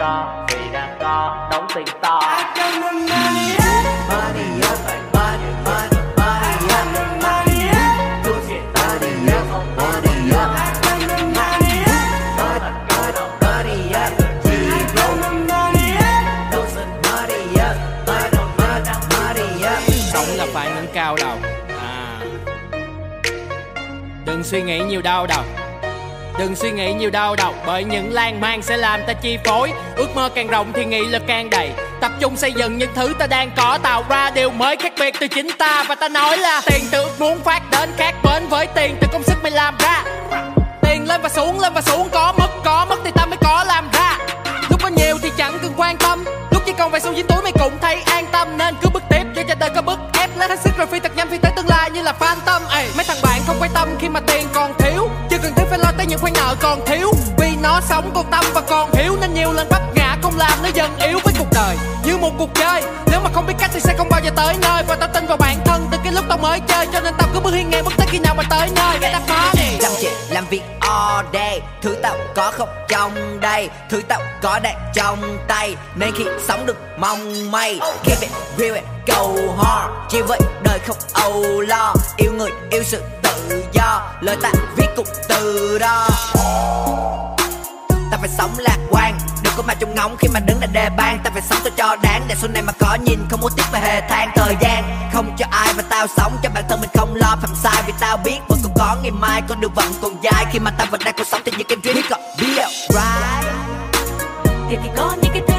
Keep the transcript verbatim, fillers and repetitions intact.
cho vì đang có đóng tiền to. Sống là phải nâng cao đầu à. Đừng suy nghĩ nhiều đau đầu, đừng suy nghĩ nhiều đau đầu, bởi những lan man sẽ làm ta chi phối. Ước mơ càng rộng thì nghị lực càng đầy, tập trung xây dựng những thứ ta đang có, tạo ra điều mới khác biệt từ chính ta. Và ta nói là tiền từ ước muốn phát đến khác bến với tiền từ công sức mày làm ra. Tiền lên và xuống, lên và xuống, có mất có mất thì ta mới có làm ra. Lúc có nhiều thì chẳng cần quan tâm, lúc chỉ còn vài xu dính túi mày cũng thấy an tâm. Nên cứ bước tiếp cho cho đời có bức ép, lấy hết sức rồi phi thật nhanh phi tới tương lai như là phan tâm. Ê, mấy thằng bạn không quan tâm khi mà tiền còn thiếu, chưa cần thiết phải lo tới những khoản nợ còn thiếu. Vì nó sống còn tâm và còn hiểu, nên nhiều lần vấp ngã không làm nó dần yếu. Với cuộc đời như một cuộc chơi, nếu mà không biết cách thì sẽ không bao giờ tới nơi. Và tao tin vào bản thân từ cái lúc tao mới chơi, cho nên tao cứ bước hiên ngang bước tới khi nào mà tới nơi. Cái đáp phá đi chăm chỉ làm việc all day, thứ tao có không trong đây, thứ tao có đang trong tay. Nên khi sống được mong may, keep it real and go hard, chỉ với đời không âu lo. Yêu người yêu sự tự do, lời ta viết cùng từ đó. Ta phải sống lạc quan, đừng có mà trông ngóng khi mà đứng là đề ban. Ta phải sống tôi cho đáng, để sau này mà có nhìn không muốn tiếc về hề than. Thời gian không cho ai và tao sống cho bản thân mình, không lo phạm sai. Vì tao biết vẫn còn có ngày mai, con đường vẫn còn dài. Khi mà ta vẫn đang còn sống thì những cái dream còn real right. Thì thì có những cái